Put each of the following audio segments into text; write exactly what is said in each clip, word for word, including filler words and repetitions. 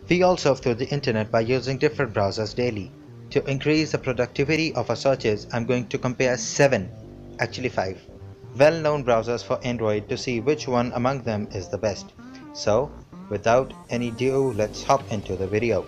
We all surf through the internet by using different browsers daily. To increase the productivity of our searches, I'm going to compare seven, actually five, well-known browsers for Android to see which one among them is the best. So, without any ado, let's hop into the video.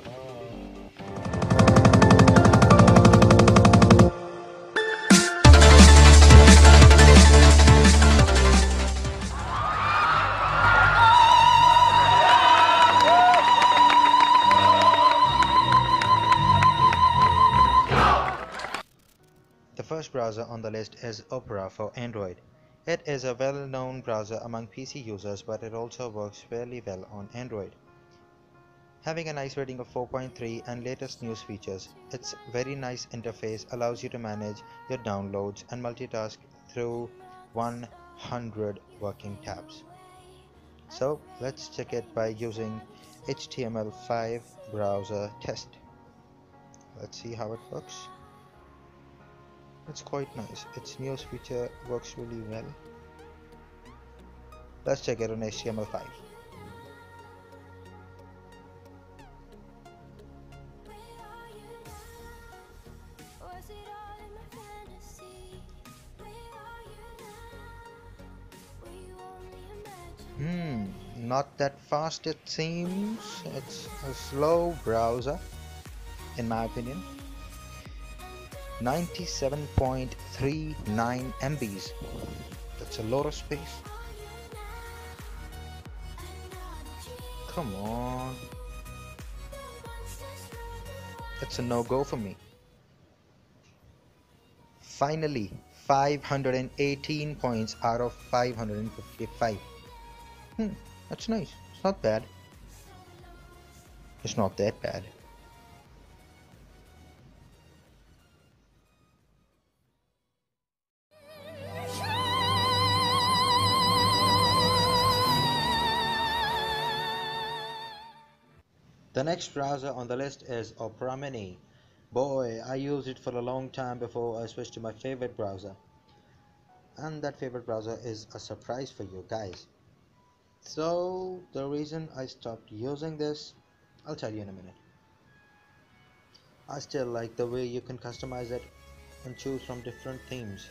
The first browser on the list is Opera for Android. It is a well-known browser among P C users, but it also works fairly well on Android. Having a nice rating of four point three and latest news features, its very nice interface allows you to manage your downloads and multitask through one hundred working tabs. So let's check it by using H T M L five browser test. Let's see how it works. It's quite nice. Its news feature works really well. Let's check it on H T M L five. Hmm, not that fast it seems. It's a slow browser, in my opinion. ninety-seven point three nine M Bs. That's a lot of space. Come on. It's a no-go for me. Finally, five hundred eighteen points out of five hundred fifty-five. Hmm, that's nice. It's not bad. It's not that bad. The next browser on the list is Opera Mini. Boy, I used it for a long time before I switched to my favorite browser. And that favorite browser is a surprise for you guys. So, the reason I stopped using this, I'll tell you in a minute. I still like the way you can customize it and choose from different themes.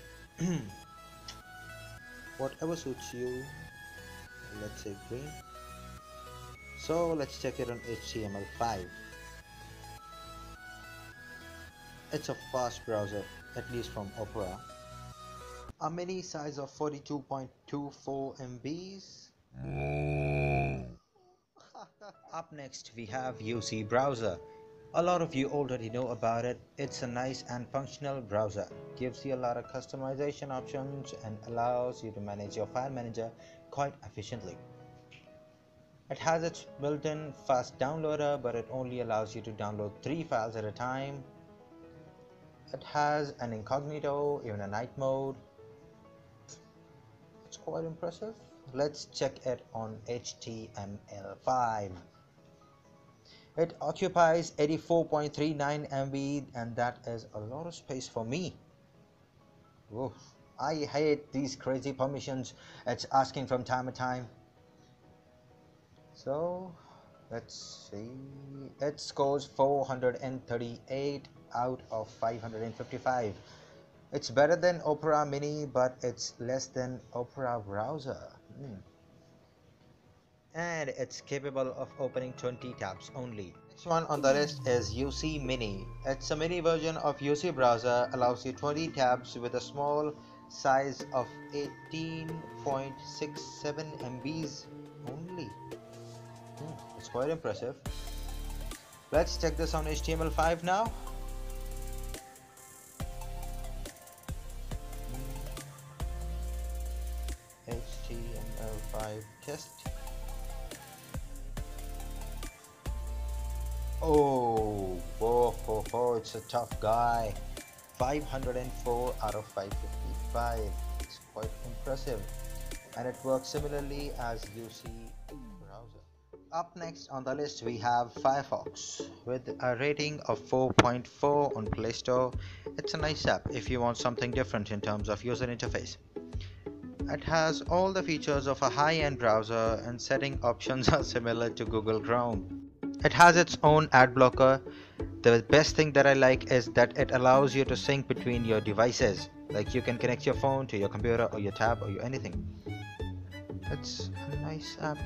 Whatever suits you, let's say green. So let's check it on H T M L five. It's a fast browser, at least from Opera. A mini size of forty-two point two four M Bs. Up next we have U C Browser. A lot of you already know about it. It's a nice and functional browser. Gives you a lot of customization options and allows you to manage your file manager quite efficiently. It has its built-in fast downloader, but it only allows you to download three files at a time. It has an incognito, even a night mode. It's quite impressive. Let's check it on H T M L five. It occupies eighty-four point three nine M B, and that is a lot of space for me. Oof. I hate these crazy permissions it's asking from time to time. So let's see, it scores four hundred thirty-eight out of five hundred fifty-five. It's better than Opera Mini, but it's less than Opera Browser. Hmm. And it's capable of opening twenty tabs only. Next one on the list is U C Mini. It's a mini version of U C Browser, allows you twenty tabs with a small size of eighteen point six seven M Bs only. Hmm, it's quite impressive. Let's check this on H T M L five now. H T M L five test. Oh, whoa, whoa, whoa, it's a tough guy. five hundred four out of five hundred fifty-five. It's quite impressive. And it works similarly as U C Browser. Up next on the list we have Firefox with a rating of four point four on Play Store. It's a nice app if you want something different in terms of user interface. It has all the features of a high-end browser and setting options are similar to Google Chrome. It has its own ad blocker. The best thing that I like is that it allows you to sync between your devices. Like you can connect your phone to your computer or your tab or your anything. It's a nice app.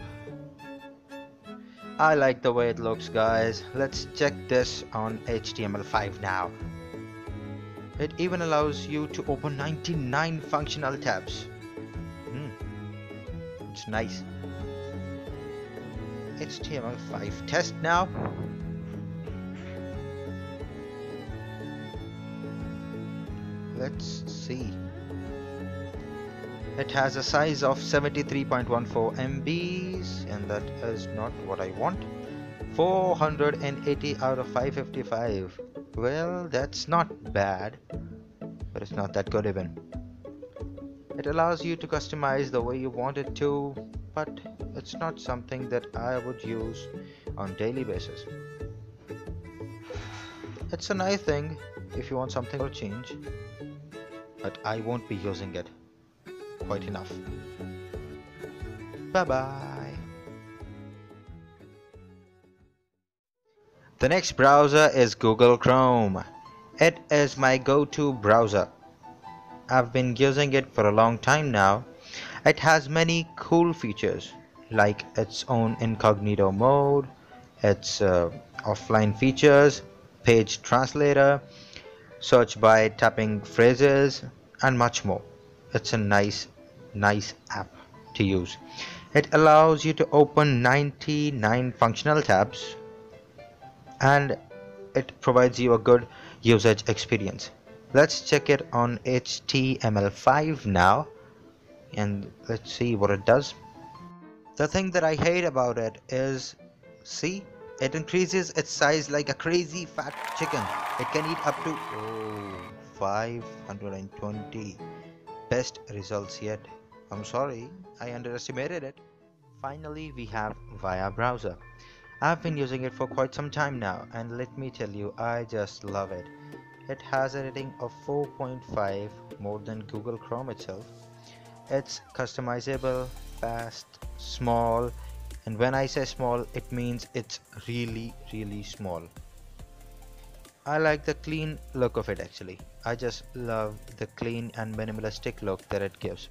I like the way it looks, guys. Let's check this on H T M L five now. It even allows you to open ninety-nine functional tabs. Hmm. It's nice. H T M L five test now. Let's see. It has a size of seventy-three point one four megabytes, and that is not what I want. four hundred eighty out of five fifty-five. Well, that's not bad, but it's not that good even. It allows you to customize the way you want it to, but it's not something that I would use on daily basis. It's a nice thing if you want something to change, but I won't be using it quite enough. Bye bye. The next browser is Google Chrome. It is my go-to browser. I've been using it for a long time now. It has many cool features like its own incognito mode, its uh, offline features, page translator, search by tapping phrases, and much more. It's a nice, nice app to use. It allows you to open ninety-nine functional tabs, and it provides you a good usage experience. Let's check it on H T M L five now, and let's see what it does. The thing that I hate about it is, see, it increases its size like a crazy fat chicken. It can eat up to oh, five hundred twenty. Best results yet. I'm sorry, I underestimated it. Finally, we have Via Browser. I've been using it for quite some time now, and let me tell you, I just love it. It has a rating of four point five, more than Google Chrome itself. It's customizable, fast, small, and when I say small, it means it's really, really small. I like the clean look of it actually. I just love the clean and minimalistic look that it gives.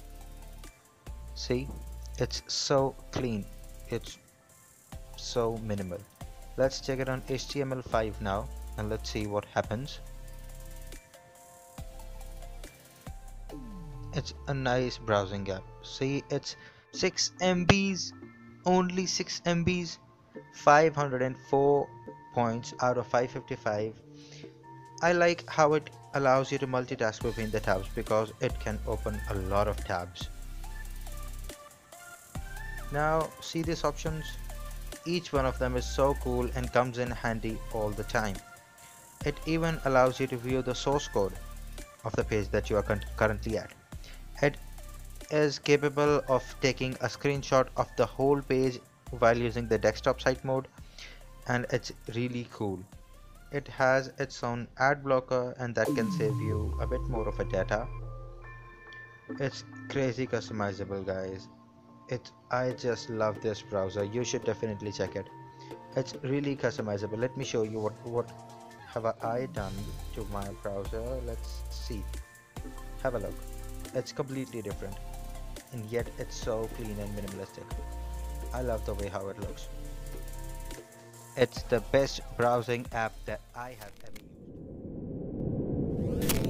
See, it's so clean, it's so minimal. Let's check it on H T M L five now, and let's see what happens. It's a nice browsing app. See, it's six megabytes, only six megabytes, five hundred four points out of five fifty-five. I like how it allows you to multitask between the tabs because it can open a lot of tabs. Now see these options? Each one of them is so cool and comes in handy all the time. It even allows you to view the source code of the page that you are currently at. It is capable of taking a screenshot of the whole page while using the desktop site mode, and it's really cool. It has its own ad blocker, and that can save you a bit more of a data. It's crazy customizable, guys. It I just love this browser. You should definitely check it. It's really customizable. Let me show you what what have I done to my browser. Let's see. Have a look. It's completely different, and yet it's so clean and minimalistic. I love the way how it looks. It's the best browsing app that I have ever used.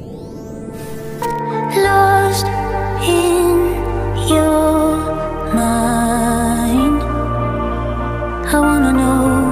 Lost in your mind, I wanna know